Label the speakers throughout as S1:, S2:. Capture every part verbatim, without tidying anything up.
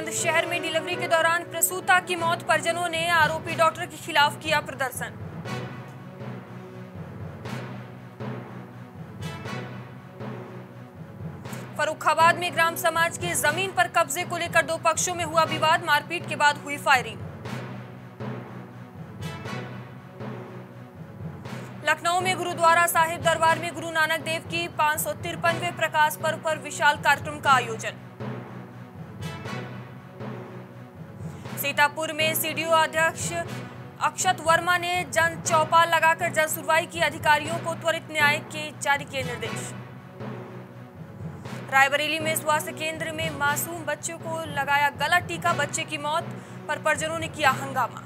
S1: बुलंदशहर में डिलीवरी के दौरान प्रसूता की मौत, परिजनों ने आरोपी डॉक्टर के खिलाफ किया प्रदर्शन। फर्रुखाबाद में ग्राम समाज की जमीन पर कब्जे को लेकर दो पक्षों में हुआ विवाद, मारपीट के बाद हुई फायरिंग। लखनऊ में गुरुद्वारा साहिब दरबार में गुरु नानक देव की पांच सौ तिरपनवें प्रकाश पर्व पर विशाल कार्यक्रम का आयोजन। सीतापुर में सीडीओ अध्यक्ष अक्षत वर्मा ने जन चौपाल लगाकर जन सुनवाई की, अधिकारियों को त्वरित न्याय के जारी किए निर्देश। रायबरेली में स्वास्थ्य केंद्र में मासूम बच्चों को लगाया गलत टीका, बच्चे की मौत पर परिजनों ने किया हंगामा।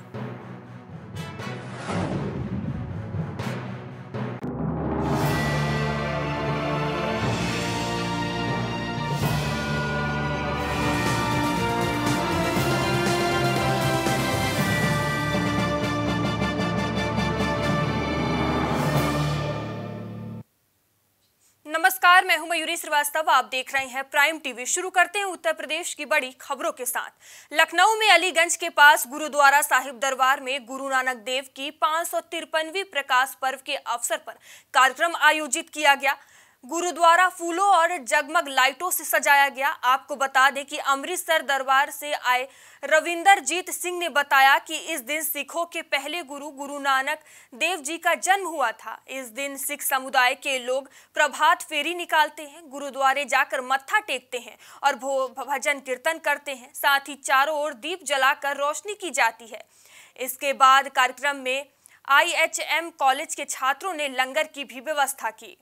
S1: नमस्कार, मैं हूं मयूरी श्रीवास्तव। आप देख रहे हैं प्राइम टीवी। शुरू करते हैं उत्तर प्रदेश की बड़ी खबरों के साथ। लखनऊ में अलीगंज के पास गुरुद्वारा साहिब दरबार में गुरु नानक देव की पांच सौ तिरपनवीं प्रकाश पर्व के अवसर पर कार्यक्रम आयोजित किया गया। गुरुद्वारा फूलों और जगमग लाइटों से सजाया गया। आपको बता दें कि अमृतसर दरबार से आए रविंदरजीत सिंह ने बताया कि इस दिन सिखों के पहले गुरु गुरु नानक देव जी का जन्म हुआ था। इस दिन सिख समुदाय के लोग प्रभात फेरी निकालते हैं, गुरुद्वारे जाकर मत्था टेकते हैं और भजन कीर्तन करते हैं। साथ ही चारों ओर दीप जलाकर रोशनी की जाती है। इसके बाद कार्यक्रम में आई एच एम कॉलेज के छात्रों ने लंगर की भी व्यवस्था की।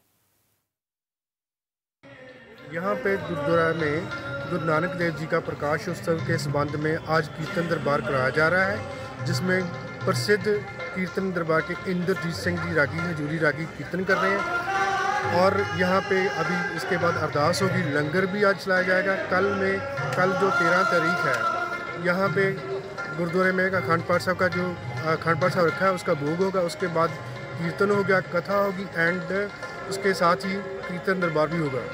S2: यहाँ पे गुरुद्वारा में गुरु नानक देव जी का प्रकाश उत्सव के संबंध में आज कीर्तन दरबार कराया जा रहा है, जिसमें प्रसिद्ध कीर्तन दरबार के इंद्रजीत सिंह जी रागी हजूरी रागी कीर्तन कर रहे हैं। और यहाँ पे अभी इसके बाद अरदास होगी, लंगर भी आज चलाया जाएगा। कल में कल जो तेरह तारीख है, यहाँ पे गुरुद्वारे में एक अखंड पाठ साहब का जो अखंड पाठ साहब रखा है उसका भोग होगा। उसके बाद कीर्तन हो गया, कथा होगी एंड उसके साथ ही कीर्तन दरबार भी होगा।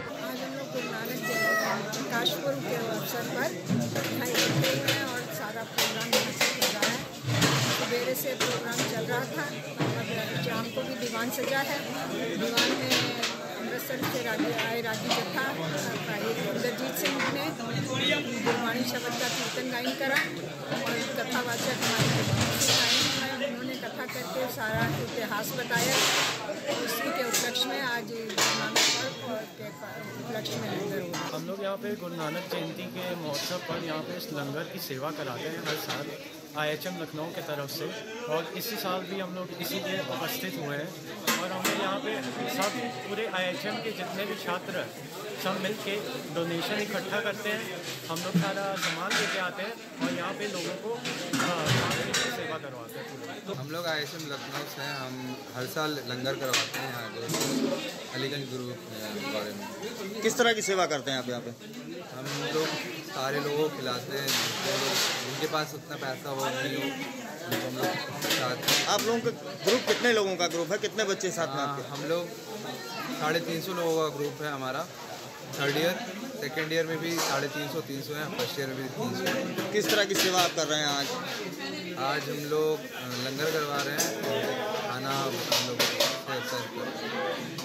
S3: प्रकाश पर्व के अवसर पर यहाँ इकट्ठे हैं और सारा प्रोग्राम यहाँ से चल रहा है। सवेरे से प्रोग्राम चल रहा था। अब शाम को भी दीवान सजा है। दीवान में अमृतसर से रागी आए रागी जत्था इंद्रजीत सिंह ने गुरबाणी शब्द का कीर्तन गायन करा और कथावाचक हमारे उन्होंने कथा करके सारा इतिहास बताया। उसी के उपलक्ष्य में आज उपलक्ष्य में लंगर हुआ।
S4: हम लोग यहाँ पे गुरु नानक जयंती के महोत्सव पर यहाँ पे इस लंगर की सेवा कराते हैं हर साल आई एच एम लखनऊ की तरफ से, और इसी साल भी हम लोग इसीलिए उपस्थित हुए हैं। और हमें यहाँ पे सब पूरे आई एच एम के जितने भी छात्र सब मिल के डोनेशन इकट्ठा करते हैं। हम लोग सारा सामान लेके आते हैं और यहाँ पे लोगों को सेवा करवाते हैं।
S5: तो हम लोग आई एच एम लखनऊ से हैं। हम हर साल लंगर करवाते हैं यहाँ जो अलीगंज गुरु बारे में।
S6: किस तरह की सेवा करते हैं आप यहाँ पे?
S5: हम लोग सारे लोगों को खिलाते हैं, जो लोग जिनके पास उतना पैसा हो नहीं हो उनको हम लोग साथ।
S6: आप लोगों का ग्रुप कितने लोगों का ग्रुप है, कितने बच्चे साथ में आपके?
S5: हम लोग साढ़े तीन सौ लोगों का ग्रुप है हमारा। थर्ड ईयर सेकेंड ईयर में भी साढ़े तीन सौ तीन सौ है, फर्स्ट ईयर में भी तीन सौ।
S6: किस तरह की सेवा आप कर रहे हैं आज?
S5: आज हम लोग लंगर करवा रहे हैं, खाना हम लोग सर्व कर रहे हैं।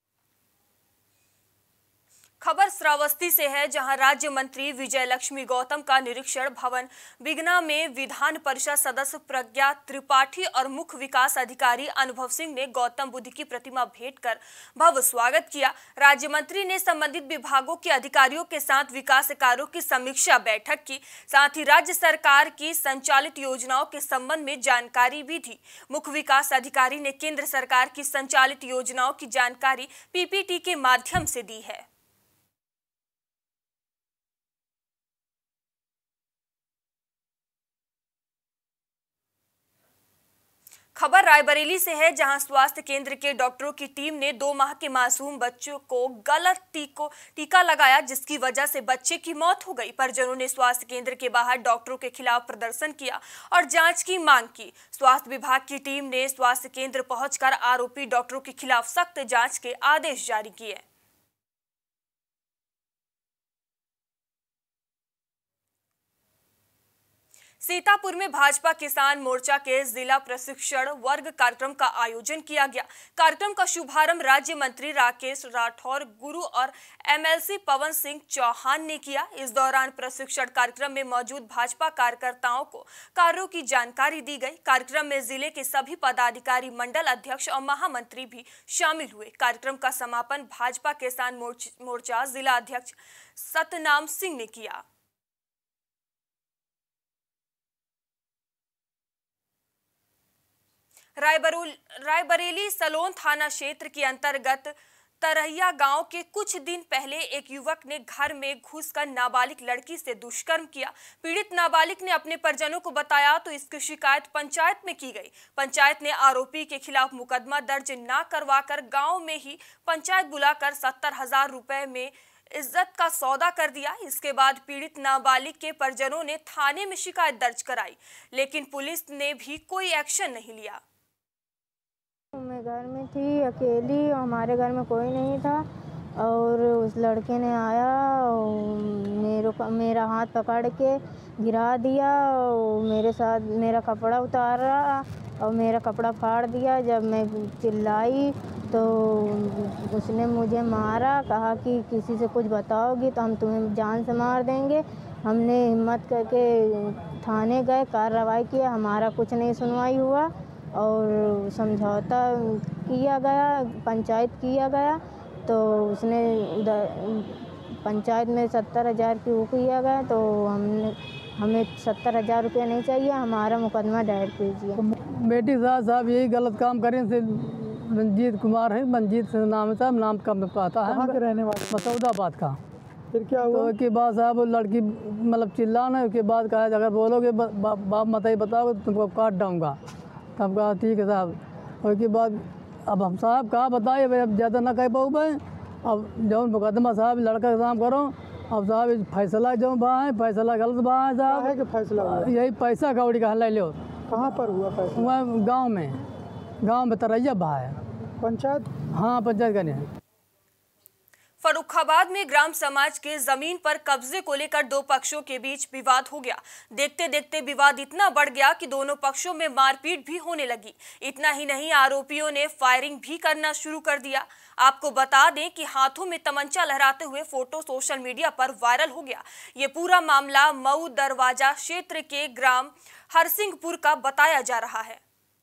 S1: खबर श्रावस्ती से है, जहां राज्य मंत्री विजय लक्ष्मी गौतम का निरीक्षण भवन बिगना में विधान परिषद सदस्य प्रज्ञा त्रिपाठी और मुख्य विकास अधिकारी अनुभव सिंह ने गौतम बुद्ध की प्रतिमा भेंट कर भव्य स्वागत किया। राज्य मंत्री ने संबंधित विभागों के अधिकारियों के साथ विकास कार्यों की समीक्षा बैठक की, साथ ही राज्य सरकार की संचालित योजनाओं के संबंध में जानकारी भी दी। मुख्य विकास अधिकारी ने केंद्र सरकार की संचालित योजनाओं की जानकारी पी पी टी के माध्यम से दी है। खबर रायबरेली से है, जहां स्वास्थ्य केंद्र के डॉक्टरों की टीम ने दो माह के मासूम बच्चों को गलत टीको टीका लगाया, जिसकी वजह से बच्चे की मौत हो गई। परिजनों ने स्वास्थ्य केंद्र के बाहर डॉक्टरों के खिलाफ प्रदर्शन किया और जांच की मांग की। स्वास्थ्य विभाग की टीम ने स्वास्थ्य केंद्र पहुंचकर आरोपी डॉक्टरों के खिलाफ सख्त जांच के आदेश जारी किए। सीतापुर में भाजपा किसान मोर्चा के जिला प्रशिक्षण वर्ग कार्यक्रम का आयोजन किया गया। कार्यक्रम का शुभारंभ राज्य मंत्री राकेश राठौर, गुरु और एमएलसी पवन सिंह चौहान ने किया। इस दौरान प्रशिक्षण कार्यक्रम में मौजूद भाजपा कार्यकर्ताओं को कार्यों की जानकारी दी गई। कार्यक्रम में जिले के सभी पदाधिकारी, मंडल अध्यक्ष और महामंत्री भी शामिल हुए। कार्यक्रम का समापन भाजपा किसान मोर्चा जिला अध्यक्ष सतनाम सिंह ने किया। रायबरेली सलोन थाना क्षेत्र के अंतर्गत तरैया गांव के कुछ दिन पहले एक युवक ने घर में घुसकर नाबालिग लड़की से दुष्कर्म किया। पीड़ित नाबालिग ने अपने परिजनों को बताया तो इसकी शिकायत पंचायत में की गई। पंचायत ने आरोपी के खिलाफ मुकदमा दर्ज न करवाकर गांव में ही पंचायत बुलाकर सत्तर हजार रुपए में इज्जत का सौदा कर दिया। इसके बाद पीड़ित नाबालिग के परिजनों ने थाने में शिकायत दर्ज कराई, लेकिन पुलिस ने भी कोई एक्शन नहीं लिया।
S7: मैं घर में थी अकेली, हमारे घर में कोई नहीं था और उस लड़के ने आया और मेरे मेरा हाथ पकड़ के गिरा दिया और मेरे साथ मेरा कपड़ा उतारा और मेरा कपड़ा फाड़ दिया। जब मैं चिल्लाई तो उसने मुझे मारा, कहा कि किसी से कुछ बताओगी तो हम तुम्हें जान से मार देंगे। हमने हिम्मत करके थाने गए, कार्रवाई किया, हमारा कुछ नहीं सुनवाई हुआ और समझौता किया गया, पंचायत किया गया तो उसने पंचायत में सत्तर हज़ार की वो किया गया तो हमने हमें सत्तर हज़ार रुपया नहीं चाहिए, हमारा मुकदमा दायर कीजिए।
S8: बेटी साहब साहब यही गलत काम करें से रंजीत कुमार है, मंजीत से नाम है साहब, नाम कम पाता है,
S9: कहाँ के रहने वाले?
S8: मसौदाबाद का।
S9: फिर क्या हुआ? तो
S8: उसके बाद साहब लड़की मतलब चिल्लाना, उसके बाद कहा अगर बोलोगे बाप मत ही बताओ तुमको काट दूँगा। तब कहा ठीक है साहब। उसके बाद अब हम साहब कहा बताइए, अब ज़्यादा ना कह पाऊँ मैं। अब जो मुकदमा साहब लड़का का काम करो, अब साहब फैसला जो बा है फैसला गलत बा है साहब।
S9: है कि फैसला हुआ?
S8: यही पैसा कौड़ी का ले लो।
S9: कहाँ पर हुआ फैसला?
S8: वहाँ गाँव में, गाँव में तरैया बा है।
S9: पंचायत?
S8: हाँ पंचायत का नहीं।
S1: फर्रुखाबाद में ग्राम समाज के जमीन पर कब्जे को लेकर दो पक्षों के बीच विवाद हो गया। देखते देखते विवाद इतना बढ़ गया कि दोनों पक्षों में मारपीट भी होने लगी। इतना ही नहीं, आरोपियों ने फायरिंग भी करना शुरू कर दिया। आपको बता दें कि हाथों में तमंचा लहराते हुए फोटो सोशल मीडिया पर वायरल हो गया। ये पूरा मामला मऊ दरवाजा क्षेत्र के ग्राम हरसिंहपुर का बताया जा रहा है।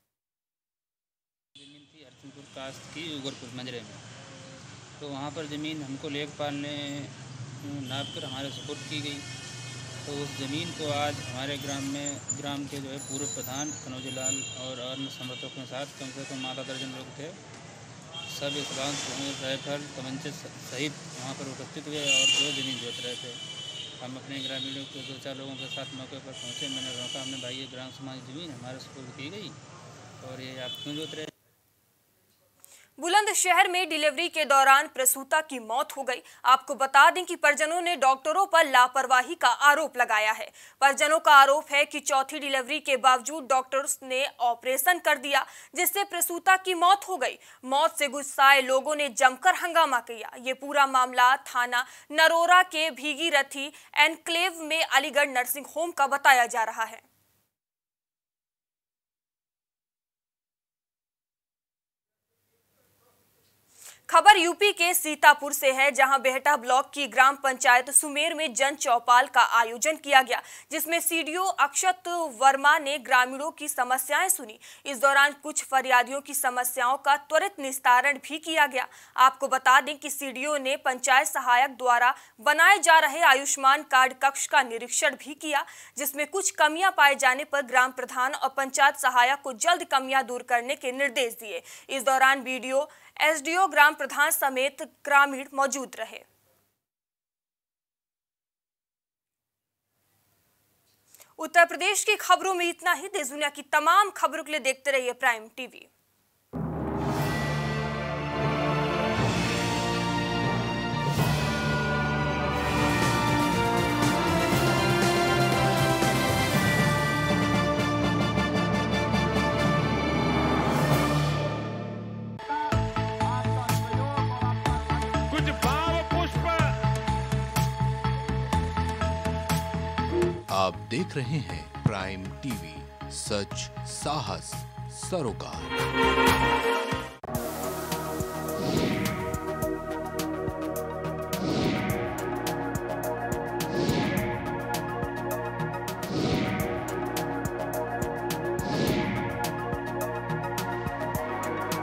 S10: जमीन थी हरसिंहपुर कास्ट की उगरपुर मंजरे में, तो वहाँ पर ज़मीन हमको लेखपाल ने नाप कर हमारे सुपुर्द की गई। तो उस ज़मीन को आज हमारे ग्राम में ग्राम के जो है पूर्व प्रधान कनौजी लाल और अन्य समर्थकों के साथ कम से कम आधा दर्जन लोग थे, सब इस बात राइफल तमंचे सहित वहाँ पर उपस्थित हुए और जो ज़मीन जोत रहे थे। हम अपने ग्रामीणों के दो चार लोगों के साथ मौके पर पहुँचे। मैंने रोका, हमने भाई ये ग्राम समाज ज़मीन हमारे सुपुर्द की गई और ये आप क्यों जोत रहे?
S1: बुलंदशहर में डिलीवरी के दौरान प्रसूता की मौत हो गई। आपको बता दें कि परिजनों ने डॉक्टरों पर लापरवाही का आरोप लगाया है। परिजनों का आरोप है कि चौथी डिलीवरी के बावजूद डॉक्टर्स ने ऑपरेशन कर दिया, जिससे प्रसूता की मौत हो गई। मौत से गुस्साए लोगों ने जमकर हंगामा किया। ये पूरा मामला थाना नरोरा के भीगीरथी एनक्लेव में अलीगढ़ नर्सिंग होम का बताया जा रहा है। खबर यूपी के सीतापुर से है, जहां बेहटा ब्लॉक की ग्राम पंचायत सुमेर में जन चौपाल का आयोजन किया गया, जिसमें सीडीओ अक्षत वर्मा ने ग्रामीणों की समस्याएं सुनी। इस दौरान कुछ फरियादियों की समस्याओं का त्वरित निस्तारण भी किया गया। आपको बता दें कि सीडीओ ने पंचायत सहायक द्वारा बनाए जा रहे आयुष्मान कार्ड कक्ष का निरीक्षण भी किया, जिसमें कुछ कमियां पाए जाने पर ग्राम प्रधान और पंचायत सहायक को जल्द कमियां दूर करने के निर्देश दिए। इस दौरान बीडीओ, एसडीओ, ग्राम प्रधान समेत ग्रामीण मौजूद रहे। उत्तर प्रदेश की खबरों में इतना ही। देश दुनिया की तमाम खबरों के लिए देखते रहिए प्राइम टीवी।
S11: आप देख रहे हैं प्राइम टीवी, सच साहस सरोकार।